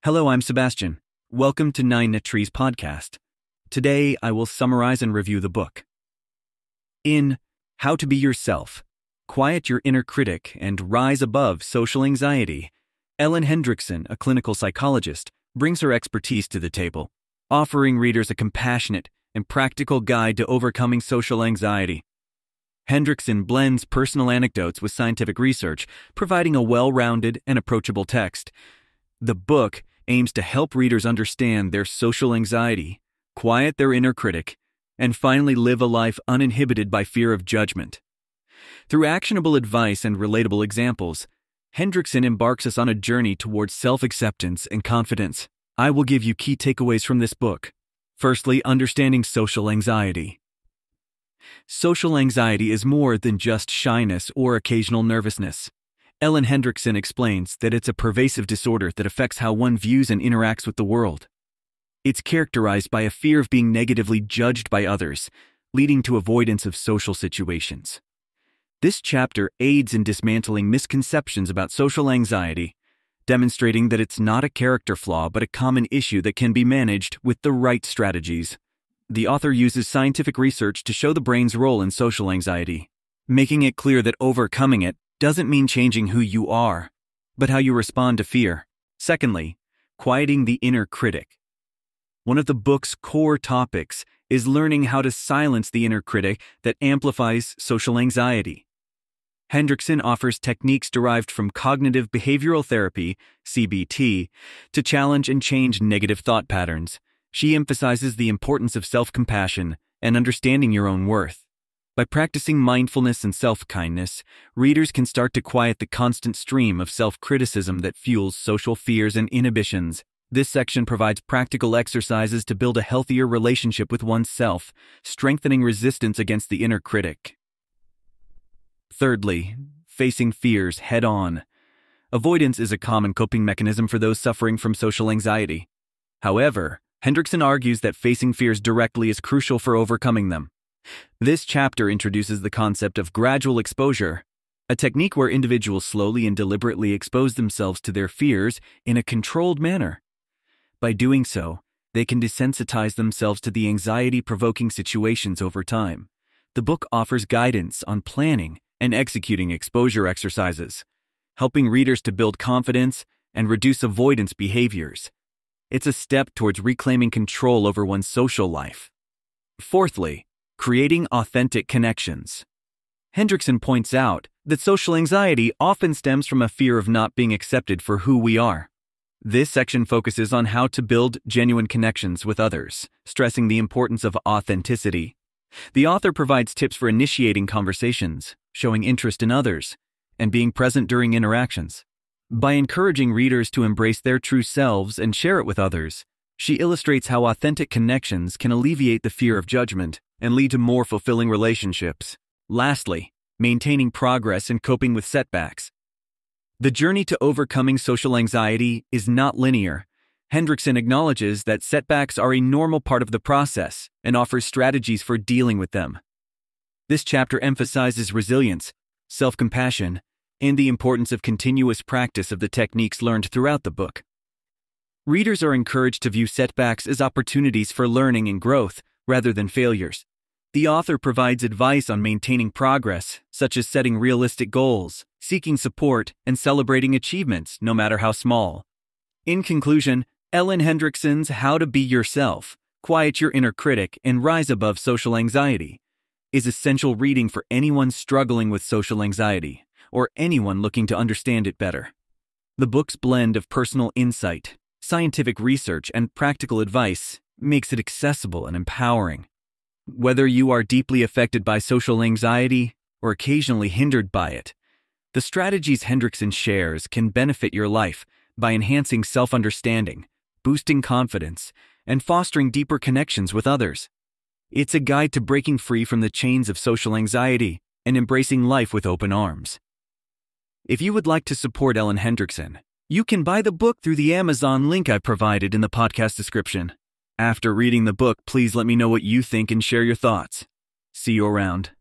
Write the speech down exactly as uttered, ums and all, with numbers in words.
Hello, I'm Sebastian. Welcome to Nine Trees Podcast. Today, I will summarize and review the book. In How to Be Yourself, Quiet Your Inner Critic and Rise Above Social Anxiety, Ellen Hendriksen, a clinical psychologist, brings her expertise to the table, offering readers a compassionate and practical guide to overcoming social anxiety. Hendriksen blends personal anecdotes with scientific research, providing a well-rounded and approachable text. The book aims to help readers understand their social anxiety, quiet their inner critic, and finally live a life uninhibited by fear of judgment. Through actionable advice and relatable examples, Hendriksen embarks us on a journey towards self-acceptance and confidence. I will give you key takeaways from this book. Firstly, understanding social anxiety. Social anxiety is more than just shyness or occasional nervousness. Ellen Hendriksen explains that it's a pervasive disorder that affects how one views and interacts with the world. It's characterized by a fear of being negatively judged by others, leading to avoidance of social situations. This chapter aids in dismantling misconceptions about social anxiety, demonstrating that it's not a character flaw but a common issue that can be managed with the right strategies. The author uses scientific research to show the brain's role in social anxiety, making it clear that overcoming it doesn't mean changing who you are, but how you respond to fear. Secondly, quieting the inner critic. One of the book's core topics is learning how to silence the inner critic that amplifies social anxiety. Hendriksen offers techniques derived from cognitive behavioral therapy, C B T, to challenge and change negative thought patterns. She emphasizes the importance of self-compassion and understanding your own worth. By practicing mindfulness and self-kindness, readers can start to quiet the constant stream of self-criticism that fuels social fears and inhibitions. This section provides practical exercises to build a healthier relationship with oneself, strengthening resistance against the inner critic. Thirdly, facing fears head-on. Avoidance is a common coping mechanism for those suffering from social anxiety. However, Hendriksen argues that facing fears directly is crucial for overcoming them. This chapter introduces the concept of gradual exposure, a technique where individuals slowly and deliberately expose themselves to their fears in a controlled manner. By doing so, they can desensitize themselves to the anxiety-provoking situations over time. The book offers guidance on planning and executing exposure exercises, helping readers to build confidence and reduce avoidance behaviors. It's a step towards reclaiming control over one's social life. Fourthly, creating authentic connections. Hendriksen points out that social anxiety often stems from a fear of not being accepted for who we are. This section focuses on how to build genuine connections with others, stressing the importance of authenticity. The author provides tips for initiating conversations, showing interest in others, and being present during interactions. By encouraging readers to embrace their true selves and share it with others, she illustrates how authentic connections can alleviate the fear of judgment and lead to more fulfilling relationships. Lastly, maintaining progress and coping with setbacks. The journey to overcoming social anxiety is not linear. Hendriksen acknowledges that setbacks are a normal part of the process and offers strategies for dealing with them. This chapter emphasizes resilience, self-compassion, and the importance of continuous practice of the techniques learned throughout the book. Readers are encouraged to view setbacks as opportunities for learning and growth rather than failures. The author provides advice on maintaining progress, such as setting realistic goals, seeking support, and celebrating achievements, no matter how small. In conclusion, Ellen Hendriksen's How to Be Yourself, Quiet Your Inner Critic, and Rise Above Social Anxiety is essential reading for anyone struggling with social anxiety or anyone looking to understand it better. The book's blend of personal insight, scientific research, and practical advice makes it accessible and empowering. Whether you are deeply affected by social anxiety or occasionally hindered by it, the strategies Hendriksen shares can benefit your life by enhancing self-understanding, boosting confidence, and fostering deeper connections with others. It's a guide to breaking free from the chains of social anxiety and embracing life with open arms. If you would like to support Ellen Hendriksen, you can buy the book through the Amazon link I provided in the podcast description. After reading the book, please let me know what you think and share your thoughts. See you around.